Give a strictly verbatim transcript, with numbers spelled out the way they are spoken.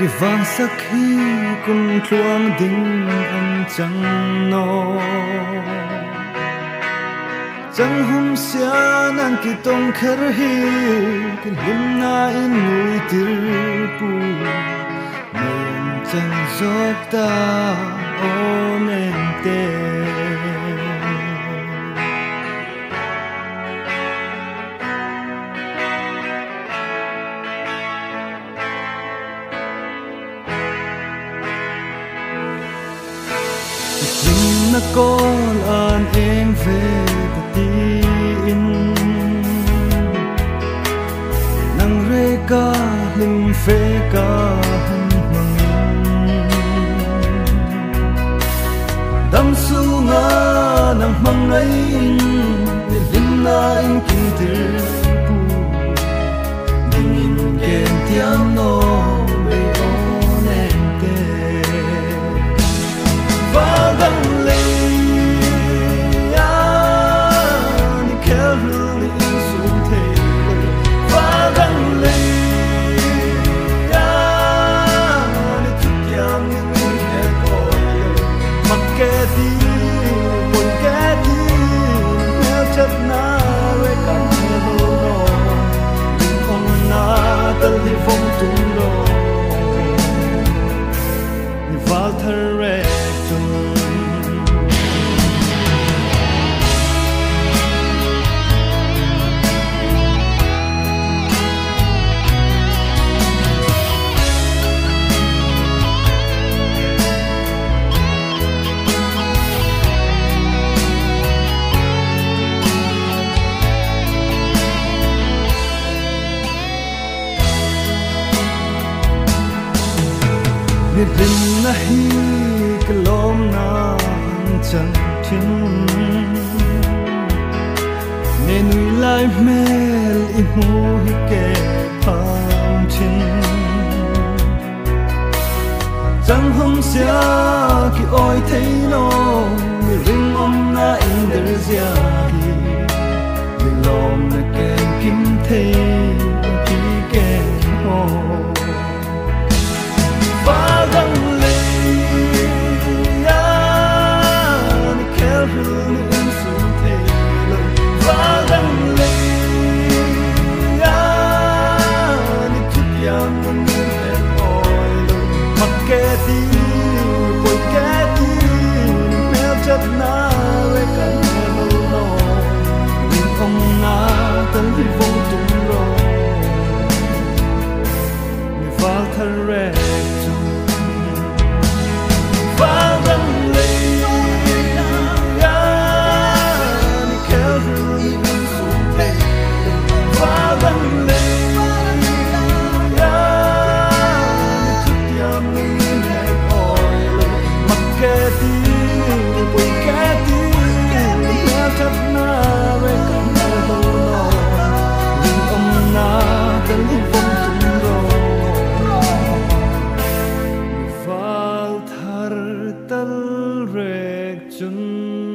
Ki vang sakhi kum thuang ding an chang no chang hum sia nan ki tong khar hi ki lim na in nui tir pu men chang zok ta on en te na call an eng ve ta ti in nang re ka lim fe ka han mangin dam su nga nang mang ai in ni lim na in kin tir pu ding in ken tiam no be on en te va dang le Li phong tung lo ni val thar re tung ni lim na hi kalom na chan thin ne nui lai mel i mu hi ke pham thin chang hum sia ki oi thei no mi ring om na in der zia hi mi lom na ken kim thei ki ken ho Vang le ya ni kel hu in su te lo Vang le ya ni tu piang ni le oi lo mak ke ti poi ke ti me chat na le kan lo no rin ong na tan li vong tum ro ni val thar re Chun